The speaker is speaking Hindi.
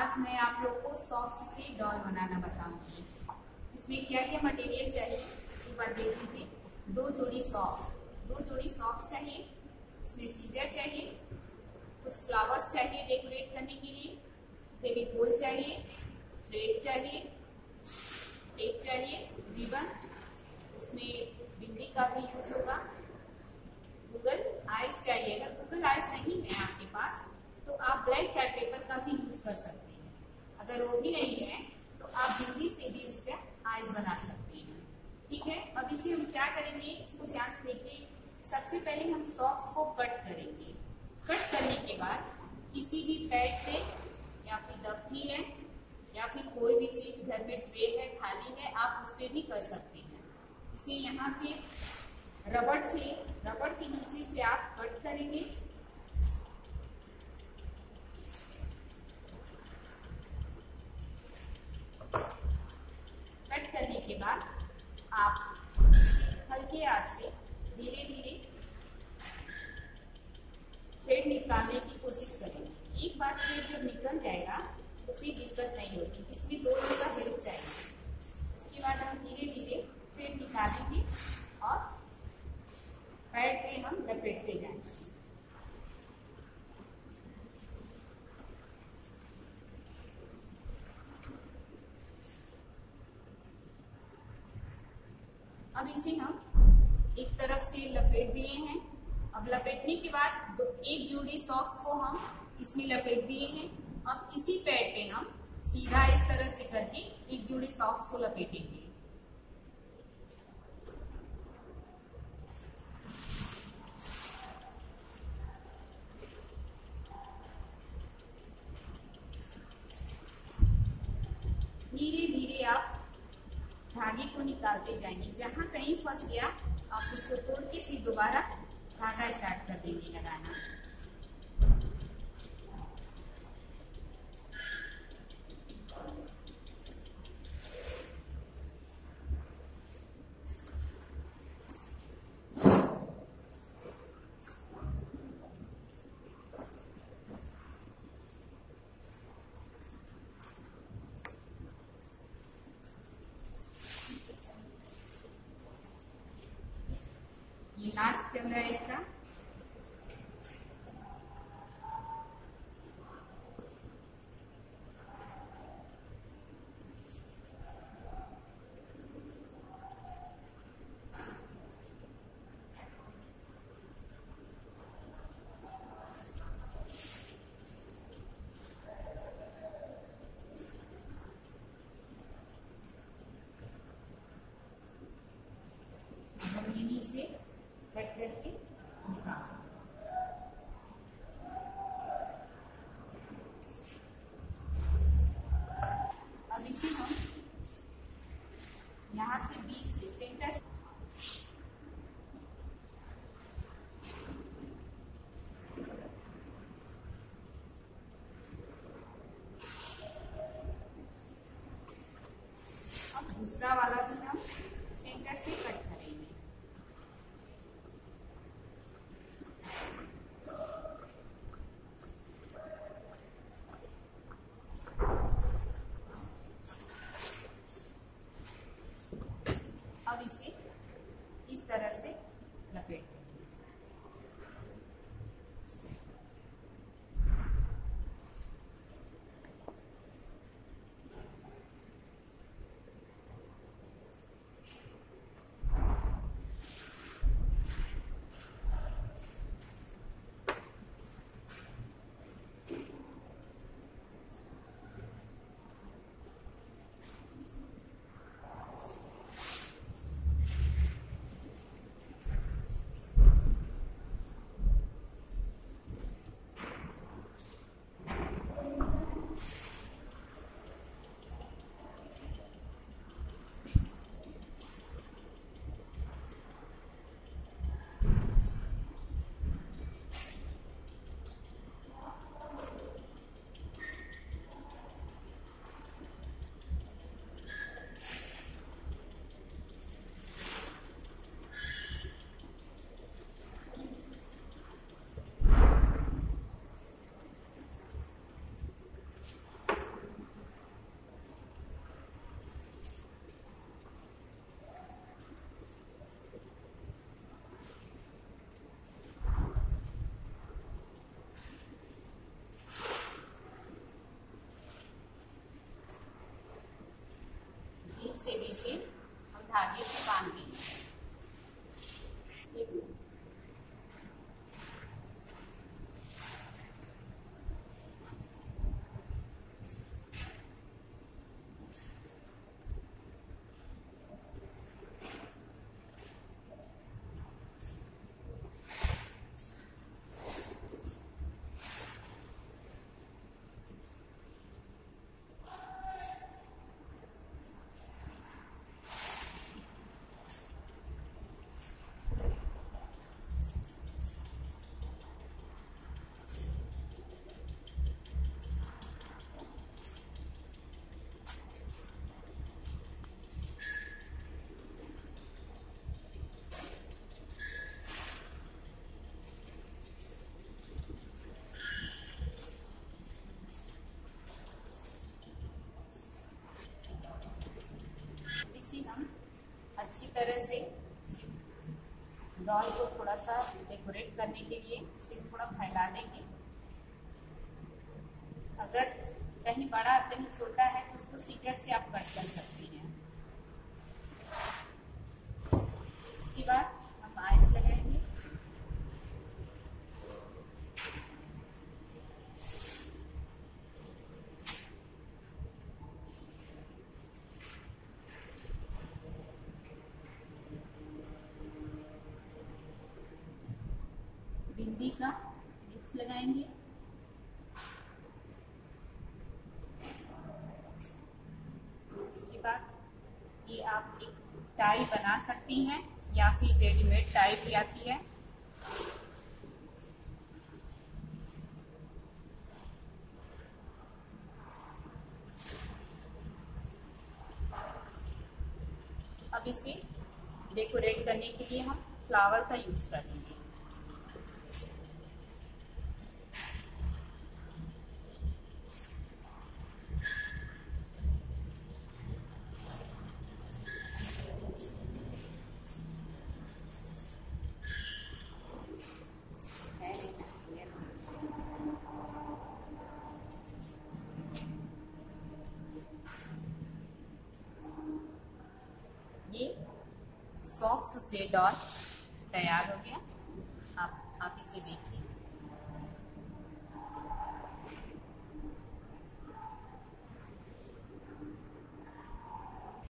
आज मैं आप लोग को सॉक्स से डॉल बनाना बताऊंगी। इसमें क्या क्या मटेरियल चाहिए एक बार देख लीजिए। 2 जोड़ी सॉक्स चाहिए, इसमें सीजर चाहिए, कुछ फ्लावर्स चाहिए डेकोरेट करने के लिए, फेविकोल चाहिए, थ्रेड चाहिए, टेप चाहिए, रिबन, इसमें बिंदी का भी यूज होगा, गूगल आइस चाहिए। अगर गूगल आइस नहीं है आपके पास तो आप ब्लैक चार्ट पेपर का भी यूज कर सकते हैं। अगर वो भी नहीं है तो आप बिंदी से भी उसका आइस बना सकते हैं। ठीक है, अब इसे हम क्या करेंगे, इसको ध्यान से देखिए। सबसे पहले हम सॉक्स को कट करेंगे। कट करने के बाद किसी भी पैड पे या फिर दफ्ती है या फिर कोई भी चीज घर में ट्रे है, थाली है, आप उस पर भी कर सकते हैं। इसे यहाँ से रबड़ के नीचे से आप कट करेंगे। कट करने के बाद आप हल्के हाथ से धीरे धीरे थ्रेड निकालने की कोशिश करेंगे। एक बार थ्रेड जब निकल जाएगा तो फिर दिक्कत नहीं होगी, इसमें 2 जगह हेल्प चाहिए। उसके बाद हम धीरे धीरे थ्रेड निकालेंगे और पैड पे हम लपेटते जाएंगे। अब इसे हम एक तरफ से लपेट दिए हैं। अब लपेटने के बाद एक जोड़ी सॉक्स को हम इसमें लपेट दिए हैं। अब इसी पैड पे हम सीधा इस तरह से करके एक जोड़ी सॉक्स को लपेटेंगे। धीरे धीरे आप धागे को निकालते जाएंगे। जहां कहीं फंस गया आप उसको तोड़ के फिर दोबारा धागा स्टार्ट कर देंगे लगाना। ये लास्ट चल रहा है इसका। हम यहीं से कट करके अब इसे हम यहाँ से बीच से सेंटर अब दूसरा वाला भी हम सेंटर से कट करेंगे। अब इसे इस तरह से लपेट देंगे। धागे से बांध देंगे। हम अच्छी तरह से डॉल को थोड़ा सा डेकोरेट करने के लिए इसे थोड़ा फैला देंगे। अगर कहीं बड़ा कहीं छोटा है तो उसको सीजर से आप कट कर सकती हैं। इसके बाद हम आइस लगाएंगे। बिंदी का लिप्स लगाएंगे। उसके बाद ये आप एक टाई बना सकती हैं या फिर रेडीमेड टाई भी आती है। अब इसे डेकोरेट करने के लिए हम फ्लावर का यूज करेंगे। ये सॉक्स से डॉल तैयार हो गया। आप इसे देखिए।